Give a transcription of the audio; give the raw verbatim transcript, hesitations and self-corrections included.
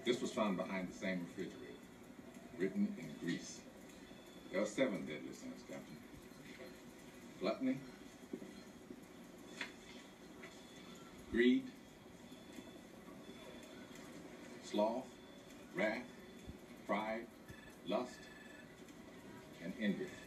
This was found behind the same refrigerator, written in Greece. There are seven deadly sins, Captain. Gluttony, greed, sloth, wrath, pride, lust, and envy.